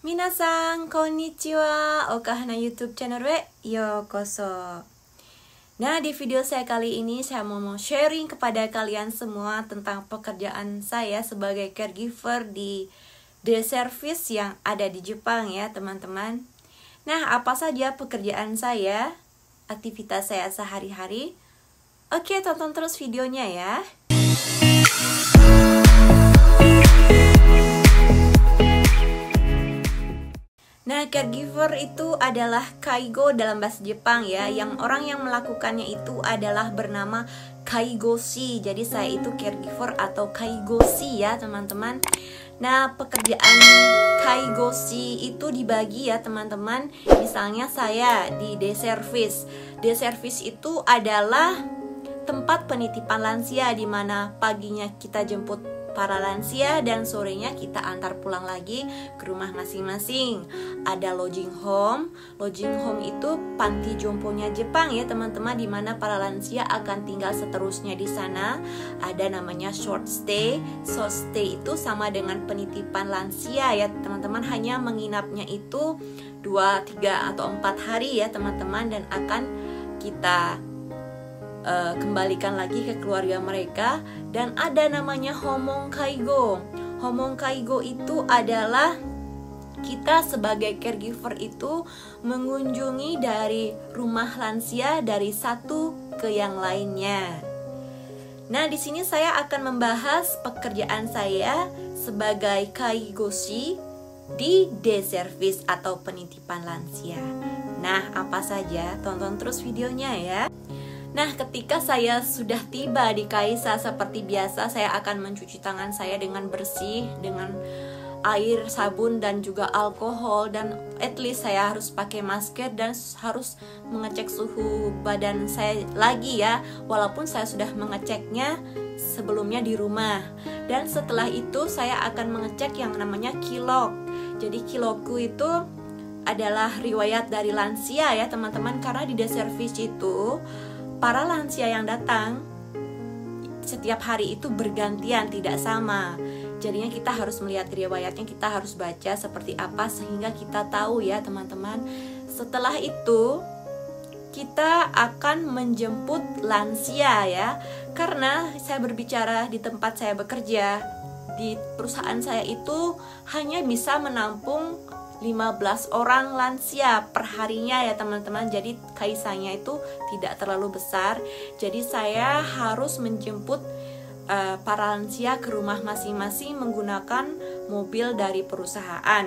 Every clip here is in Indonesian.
Minasan, konnichiwa. Okahana YouTube channel yokoso. Nah, di video saya kali ini saya mau sharing kepada kalian semua tentang pekerjaan saya sebagai caregiver di day service yang ada di Jepang ya, teman-teman. Nah, apa saja pekerjaan saya, aktivitas saya sehari-hari? Oke, tonton terus videonya ya. Nah, caregiver itu adalah kaigo dalam bahasa Jepang ya. Yang orang yang melakukannya itu adalah bernama kaigoshi. Jadi saya itu caregiver atau kaigoshi ya, teman-teman. Nah, pekerjaan kaigoshi itu dibagi ya, teman-teman. Misalnya saya di day service. Day service itu adalah tempat penitipan lansia di mana paginya kita jemput para lansia dan sorenya kita antar pulang lagi ke rumah masing-masing. Ada lodging home. Lodging home itu panti jomponya Jepang ya, teman-teman, di mana para lansia akan tinggal seterusnya di sana. Ada namanya short stay. Short stay itu sama dengan penitipan lansia ya, teman-teman, hanya menginapnya itu 2, 3 atau 4 hari ya, teman-teman, dan akan kita kembalikan lagi ke keluarga mereka. Dan ada namanya homon kaigo. Homon kaigo itu adalah kita sebagai caregiver itu mengunjungi dari rumah lansia dari satu ke yang lainnya. Nah, di sini saya akan membahas pekerjaan saya sebagai kaigoshi di day service atau penitipan lansia. Nah, apa saja? Tonton terus videonya ya. Nah, ketika saya sudah tiba di Kaisa, seperti biasa saya akan mencuci tangan saya dengan bersih, dengan air, sabun, dan juga alkohol. Dan at least saya harus pakai masker dan harus mengecek suhu badan saya lagi ya, walaupun saya sudah mengeceknya sebelumnya di rumah. Dan setelah itu saya akan mengecek yang namanya kilok. Jadi kilokku itu adalah riwayat dari lansia ya, teman-teman, karena di day service itu para lansia yang datang setiap hari itu bergantian, tidak sama. Jadinya kita harus melihat riwayatnya, kita harus baca seperti apa sehingga kita tahu ya, teman-teman. Setelah itu kita akan menjemput lansia ya. Karena saya berbicara di tempat saya bekerja, di perusahaan saya itu hanya bisa menampung 15 orang lansia per harinya ya, teman-teman. Jadi kaisanya itu tidak terlalu besar. Jadi saya harus menjemput para lansia ke rumah masing-masing menggunakan mobil dari perusahaan.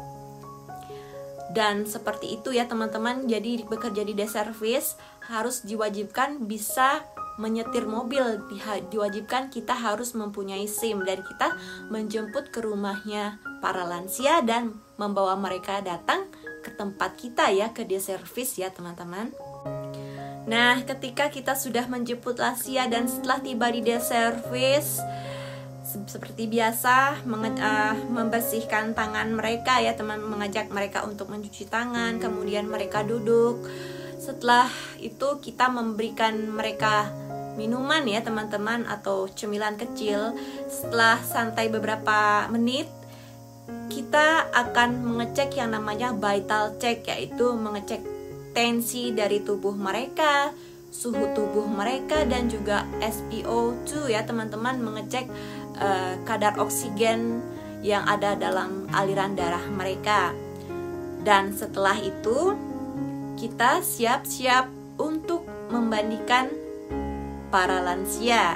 Dan seperti itu ya, teman-teman. Jadi bekerja di day service harus diwajibkan bisa menyetir mobil, diwajibkan kita harus mempunyai SIM, dan kita menjemput ke rumahnya para lansia dan membawa mereka datang ke tempat kita ya, ke day service ya, teman-teman. Nah, ketika kita sudah menjemput lansia dan setelah tiba di day service, seperti biasa membersihkan tangan mereka ya, teman, mengajak mereka untuk mencuci tangan, kemudian mereka duduk. Setelah itu kita memberikan mereka minuman ya, teman-teman, atau cemilan kecil. Setelah santai beberapa menit, kita akan mengecek yang namanya vital check, yaitu mengecek tensi dari tubuh mereka, suhu tubuh mereka, dan juga SpO2 ya, teman-teman, mengecek kadar oksigen yang ada dalam aliran darah mereka. Dan setelah itu kita siap-siap untuk memandikan para lansia.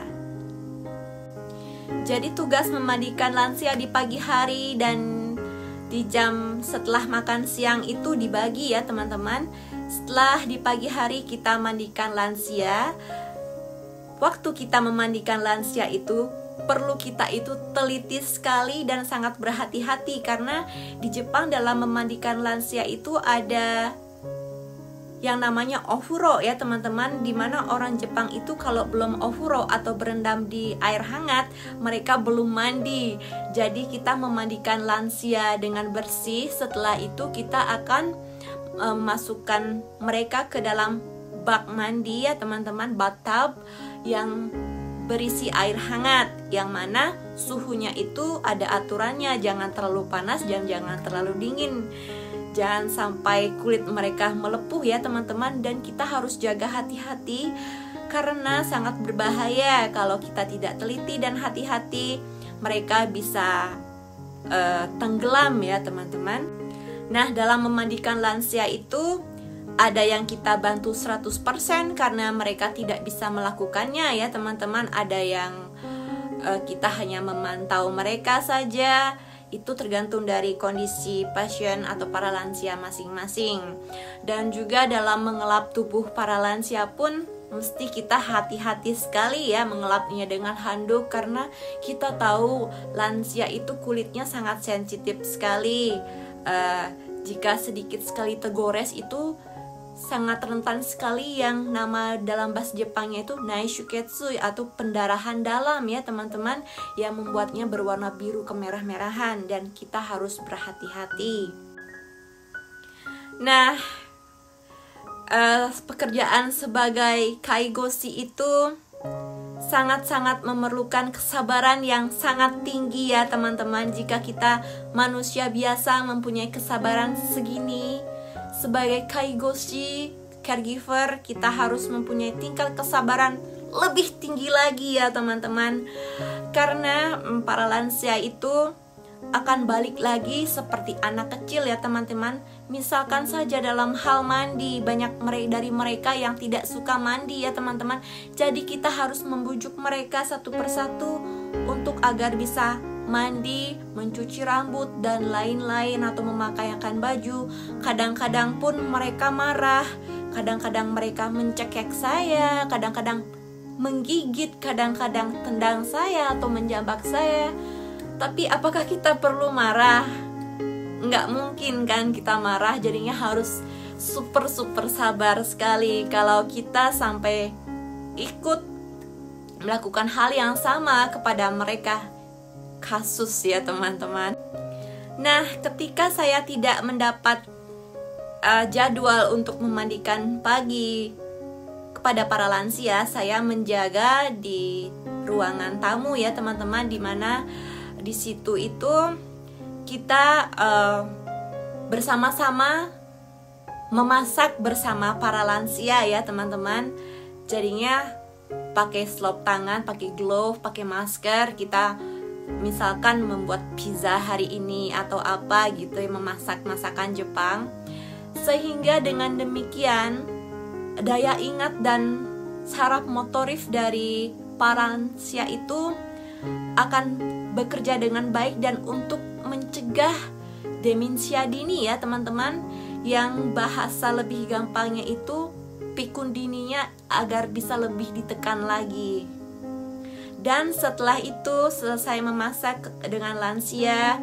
Jadi tugas memandikan lansia di pagi hari dan di jam setelah makan siang itu dibagi ya, teman-teman. Setelah di pagi hari kita mandikan lansia, waktu kita memandikan lansia itu perlu kita itu teliti sekali dan sangat berhati-hati, karena di Jepang dalam memandikan lansia itu ada yang namanya ofuro ya, teman-teman, dimana orang Jepang itu kalau belum ofuro atau berendam di air hangat, mereka belum mandi. Jadi kita memandikan lansia dengan bersih. Setelah itu kita akan masukkan mereka ke dalam bak mandi ya, teman-teman, bathtub yang berisi air hangat, yang mana suhunya itu ada aturannya, jangan terlalu panas dan jangan terlalu dingin. Jangan sampai kulit mereka melepuh ya teman-teman, dan kita harus jaga hati-hati karena sangat berbahaya kalau kita tidak teliti dan hati-hati, mereka bisa tenggelam ya teman-teman. Nah, dalam memandikan lansia itu ada yang kita bantu 100% karena mereka tidak bisa melakukannya ya teman-teman. Ada yang kita hanya memantau mereka saja. Itu tergantung dari kondisi pasien atau para lansia masing-masing. Dan juga dalam mengelap tubuh para lansia pun mesti kita hati-hati sekali ya mengelapnya dengan handuk, karena kita tahu lansia itu kulitnya sangat sensitif sekali. Jika sedikit sekali tergores itu sangat rentan sekali, yang nama dalam bahasa Jepangnya itu naishuketsu atau pendarahan dalam ya teman-teman, yang membuatnya berwarna biru kemerah-merahan, dan kita harus berhati-hati. Nah, pekerjaan sebagai kaigoshi itu sangat-sangat memerlukan kesabaran yang sangat tinggi ya teman-teman. Jika kita manusia biasa mempunyai kesabaran segini, sebagai kaigoshi, caregiver, kita harus mempunyai tingkat kesabaran lebih tinggi lagi ya teman-teman. Karena para lansia itu akan balik lagi seperti anak kecil ya teman-teman. Misalkan saja dalam hal mandi, banyak dari mereka yang tidak suka mandi ya teman-teman. Jadi kita harus membujuk mereka satu persatu untuk agar bisa mandi, mencuci rambut, dan lain-lain, atau memakaikan baju. Kadang-kadang pun mereka marah, kadang-kadang mereka mencekek saya, kadang-kadang menggigit, kadang-kadang tendang saya atau menjambak saya. Tapi apakah kita perlu marah? Nggak mungkin kan kita marah, jadinya harus super sabar sekali kalau kita sampai ikut melakukan hal yang sama kepada mereka. Kasus ya teman-teman. Nah, ketika saya tidak mendapat jadwal untuk memandikan pagi kepada para lansia, saya menjaga di ruangan tamu ya teman-teman, dimana di situ itu kita bersama-sama memasak bersama para lansia ya teman-teman. Jadinya pakai selop tangan, pakai glove, pakai masker, kita misalkan membuat pizza hari ini atau apa gitu ya, memasak masakan Jepang. Sehingga dengan demikian daya ingat dan saraf motorik dari para lansia itu akan bekerja dengan baik, dan untuk mencegah demensia dini ya teman-teman, yang bahasa lebih gampangnya itu pikun dininya agar bisa lebih ditekan lagi. Dan setelah itu selesai memasak dengan lansia,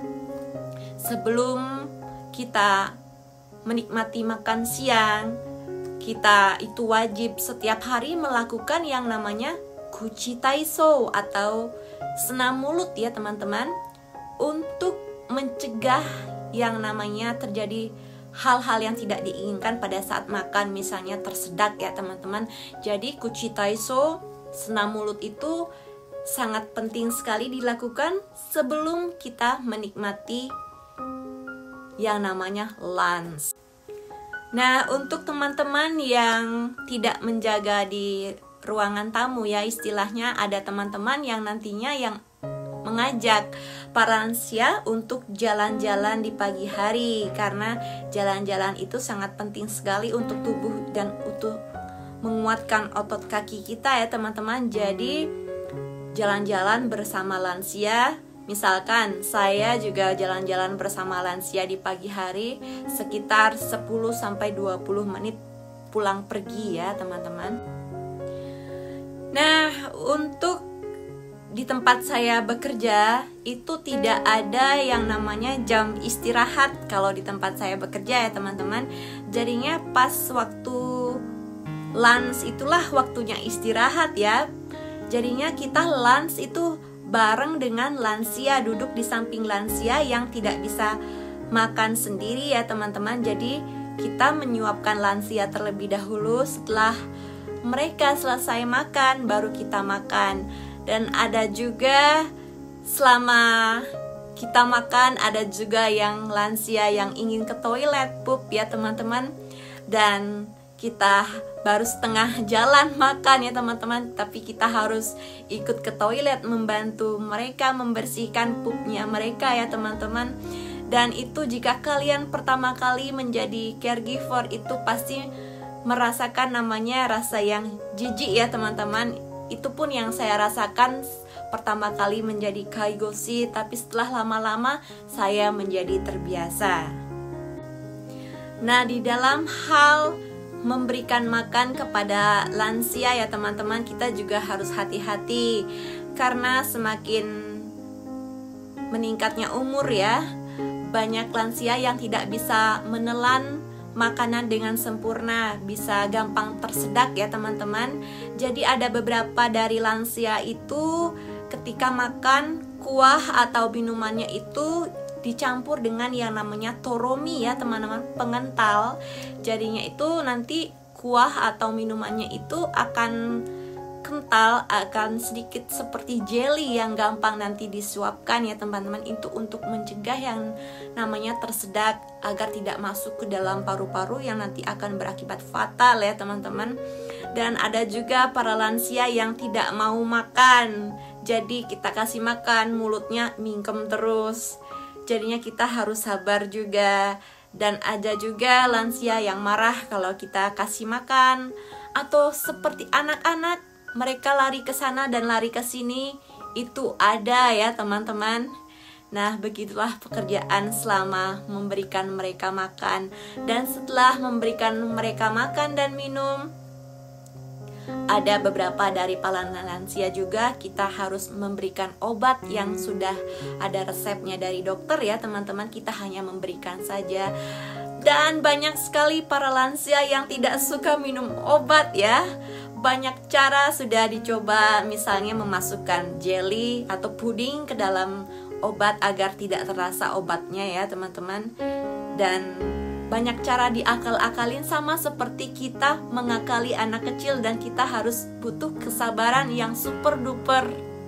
sebelum kita menikmati makan siang, kita itu wajib setiap hari melakukan yang namanya kuchi taiso atau senam mulut ya teman-teman, untuk mencegah yang namanya terjadi hal-hal yang tidak diinginkan pada saat makan, misalnya tersedak ya teman-teman. Jadi kuchi taiso, senam mulut itu sangat penting sekali dilakukan sebelum kita menikmati yang namanya lunch. Nah, untuk teman-teman yang tidak menjaga di ruangan tamu ya, istilahnya ada teman-teman yang nantinya yang mengajak para lansia untuk jalan-jalan di pagi hari, karena jalan-jalan itu sangat penting sekali untuk tubuh dan untuk menguatkan otot kaki kita ya teman-teman. Jadi jalan-jalan bersama lansia, misalkan saya juga jalan-jalan bersama lansia di pagi hari sekitar 10-20 menit pulang pergi ya teman-teman. Nah, untuk di tempat saya bekerja itu tidak ada yang namanya jam istirahat kalau di tempat saya bekerja ya teman-teman. Jadinya pas waktu lunch itulah waktunya istirahat ya. Jadinya kita lunch itu bareng dengan lansia, duduk di samping lansia yang tidak bisa makan sendiri ya teman-teman. Jadi kita menyuapkan lansia terlebih dahulu, setelah mereka selesai makan baru kita makan. Dan ada juga selama kita makan, ada juga yang lansia yang ingin ke toilet pup ya teman-teman. Dan kita baru setengah jalan makan ya teman-teman, tapi kita harus ikut ke toilet membantu mereka membersihkan pupnya mereka ya teman-teman. Dan itu jika kalian pertama kali menjadi caregiver itu pasti merasakan namanya rasa yang jijik ya teman-teman. Itu pun yang saya rasakan pertama kali menjadi kaigoshi, tapi setelah lama-lama saya menjadi terbiasa. Nah, di dalam hal memberikan makan kepada lansia ya teman-teman, kita juga harus hati-hati karena semakin meningkatnya umur ya, banyak lansia yang tidak bisa menelan makanan dengan sempurna, bisa gampang tersedak ya teman-teman. Jadi ada beberapa dari lansia itu ketika makan kuah atau minumannya itu dicampur dengan yang namanya toromi ya teman-teman, pengental. Jadinya itu nanti kuah atau minumannya itu akan kental, akan sedikit seperti jelly yang gampang nanti disuapkan ya teman-teman. Itu untuk mencegah yang namanya tersedak agar tidak masuk ke dalam paru-paru yang nanti akan berakibat fatal ya teman-teman. Dan ada juga para lansia yang tidak mau makan, jadi kita kasih makan mulutnya mingkem terus. Jadinya kita harus sabar juga. Dan ada juga lansia yang marah kalau kita kasih makan, atau seperti anak-anak, mereka lari ke sana dan lari ke sini. Itu ada ya teman-teman. Nah, begitulah pekerjaan selama memberikan mereka makan. Dan setelah memberikan mereka makan dan minum, ada beberapa dari para lansia juga kita harus memberikan obat yang sudah ada resepnya dari dokter ya teman-teman. Kita hanya memberikan saja. Dan banyak sekali para lansia yang tidak suka minum obat ya. Banyak cara sudah dicoba, misalnya memasukkan jelly atau puding ke dalam obat agar tidak terasa obatnya ya teman-teman. Dan banyak cara diakal-akalin, sama seperti kita mengakali anak kecil, dan kita harus butuh kesabaran yang super duper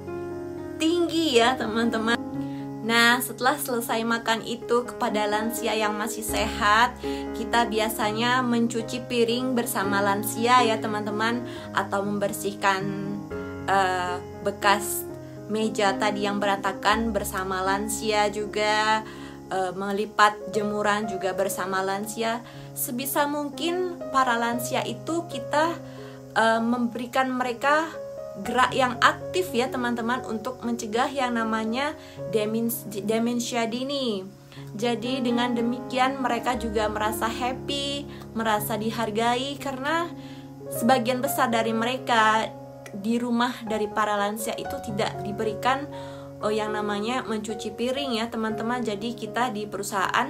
tinggi ya teman-teman. Nah, setelah selesai makan itu kepada lansia yang masih sehat, kita biasanya mencuci piring bersama lansia ya teman-teman, atau membersihkan bekas meja tadi yang berantakan bersama lansia juga. Melipat jemuran juga bersama lansia. Sebisa mungkin para lansia itu kita memberikan mereka gerak yang aktif ya teman-teman, untuk mencegah yang namanya demensia dini. Jadi dengan demikian mereka juga merasa happy, merasa dihargai, karena sebagian besar dari mereka di rumah dari para lansia itu tidak diberikan yang namanya mencuci piring ya teman-teman. Jadi kita di perusahaan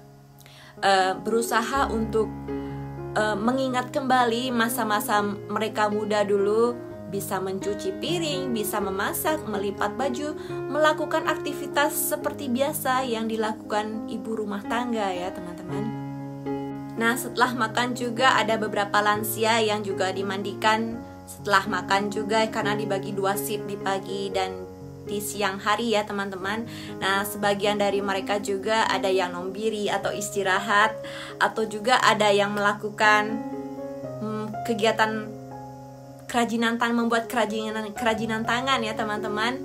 berusaha untuk mengingat kembali masa-masa mereka muda dulu, bisa mencuci piring, bisa memasak, melipat baju, melakukan aktivitas seperti biasa yang dilakukan ibu rumah tangga ya teman-teman. Nah, setelah makan juga ada beberapa lansia yang juga dimandikan setelah makan juga, karena dibagi 2 shift, di pagi dan di siang hari ya teman-teman. Nah, sebagian dari mereka juga ada yang nombiri atau istirahat, atau juga ada yang melakukan kegiatan kerajinan tangan, membuat kerajinan tangan ya teman-teman.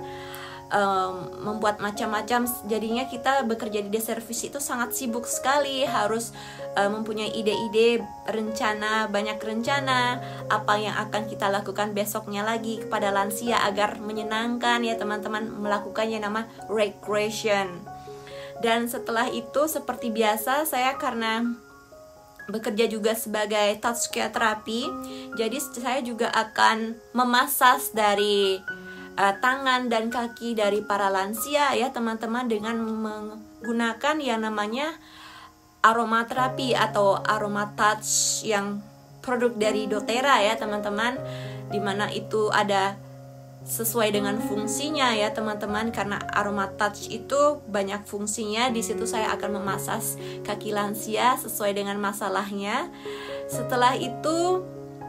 Membuat macam-macam. Jadinya kita bekerja di service itu sangat sibuk sekali, harus mempunyai ide-ide, rencana, banyak rencana apa yang akan kita lakukan besoknya lagi kepada lansia agar menyenangkan ya teman-teman, melakukannya nama recreation. Dan setelah itu seperti biasa, saya karena bekerja juga sebagai touch care terapi, jadi saya juga akan memasas dari tangan dan kaki dari para lansia ya teman-teman, dengan menggunakan yang namanya aromaterapi atau aroma touch yang produk dari doTERRA ya teman-teman, dimana itu ada sesuai dengan fungsinya ya teman-teman, karena aroma touch itu banyak fungsinya. Di situ saya akan memasas kaki lansia sesuai dengan masalahnya. Setelah itu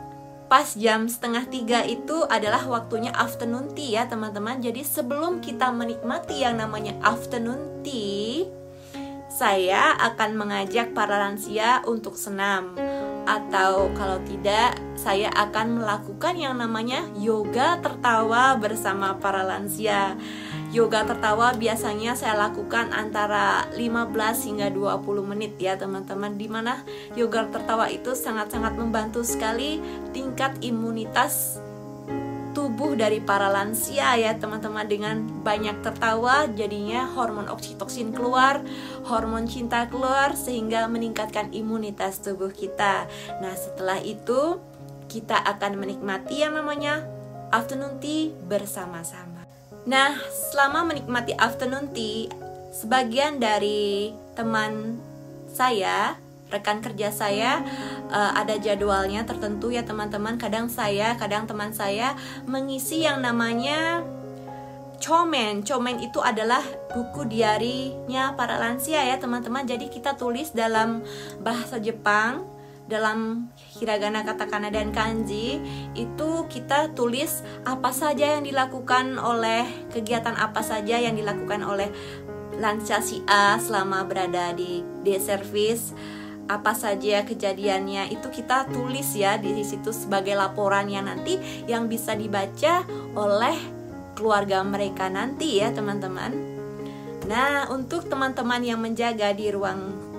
pas jam 2:30 itu adalah waktunya afternoon tea ya teman-teman. Jadi sebelum kita menikmati yang namanya afternoon tea, saya akan mengajak para lansia untuk senam. Atau kalau tidak, saya akan melakukan yang namanya yoga tertawa bersama para lansia. Yoga tertawa biasanya saya lakukan antara 15 hingga 20 menit ya teman-teman, dimana yoga tertawa itu sangat-sangat membantu sekali tingkat imunitas tubuh dari para lansia ya teman-teman. Dengan banyak tertawa jadinya hormon oksitoksin keluar, hormon cinta keluar, sehingga meningkatkan imunitas tubuh kita. Nah setelah itu kita akan menikmati yang namanya afternoon tea bersama-sama. Nah, selama menikmati afternoon tea, sebagian dari teman saya, rekan kerja saya, ada jadwalnya tertentu ya teman-teman. Kadang saya, kadang teman saya mengisi yang namanya chomen. Chomen itu adalah buku diarinya para lansia ya teman-teman. Jadi kita tulis dalam bahasa Jepang, dalam hiragana, katakana, dan kanji. Itu kita tulis apa saja yang dilakukan oleh, kegiatan apa saja yang dilakukan oleh lansia si A selama berada di day service, apa saja kejadiannya, itu kita tulis ya di situ sebagai laporan yang nanti yang bisa dibaca oleh keluarga mereka nanti ya teman-teman. Nah, untuk teman-teman yang menjaga di ruang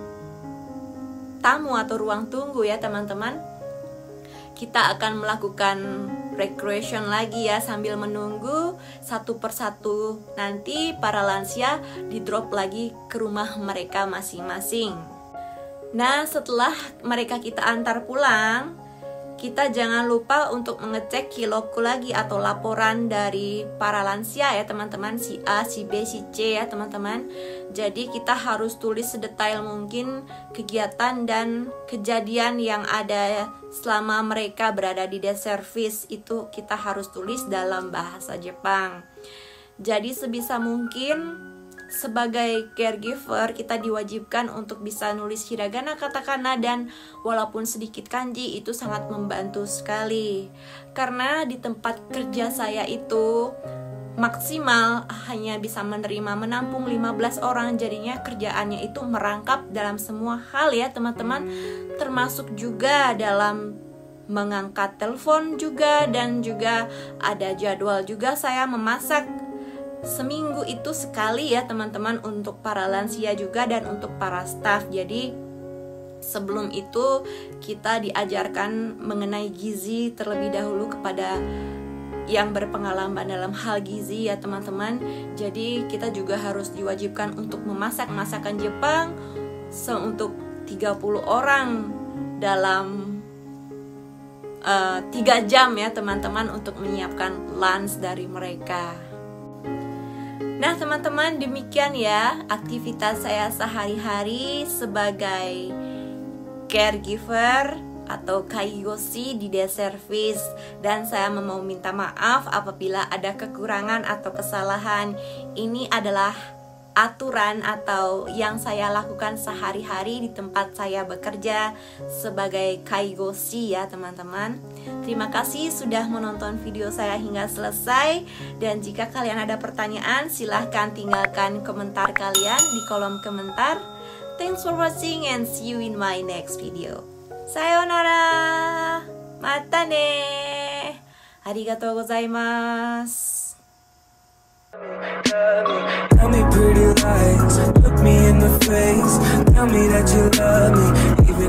tamu atau ruang tunggu ya teman-teman, kita akan melakukan recreation lagi ya sambil menunggu satu persatu nanti para lansia di drop lagi ke rumah mereka masing-masing. Nah setelah mereka kita antar pulang, kita jangan lupa untuk mengecek kiloku lagi atau laporan dari para lansia ya teman-teman, si A, si B, si C ya teman-teman. Jadi kita harus tulis sedetail mungkin kegiatan dan kejadian yang ada selama mereka berada di day service, itu kita harus tulis dalam bahasa Jepang. Jadi sebisa mungkin sebagai caregiver kita diwajibkan untuk bisa nulis hiragana, katakana, dan walaupun sedikit kanji. Itu sangat membantu sekali. Karena di tempat kerja saya itu maksimal hanya bisa menampung 15 orang. Jadinya kerjaannya itu merangkap dalam semua hal ya teman-teman, termasuk juga dalam mengangkat telepon juga, dan juga ada jadwal juga saya memasak seminggu itu sekali ya teman-teman, untuk para lansia juga dan untuk para staff. Jadi sebelum itu kita diajarkan mengenai gizi terlebih dahulu kepada yang berpengalaman dalam hal gizi ya teman-teman. Jadi kita juga harus diwajibkan untuk memasak masakan Jepang untuk 30 orang dalam 3 jam ya teman-teman, untuk menyiapkan lunch dari mereka. Nah teman-teman, demikian ya aktivitas saya sehari-hari sebagai caregiver atau kaigoshi di day service. Dan saya mau minta maaf apabila ada kekurangan atau kesalahan. Ini adalah aturan atau yang saya lakukan sehari-hari di tempat saya bekerja sebagai kaigoshi ya teman-teman. Terima kasih sudah menonton video saya hingga selesai. Dan jika kalian ada pertanyaan, silahkan tinggalkan komentar kalian di kolom komentar. Thanks for watching and see you in my next video. Sayonara, mata ne, arigatou gozaimasu. Tell me pretty lies, look me in the face. Tell me that you love me, even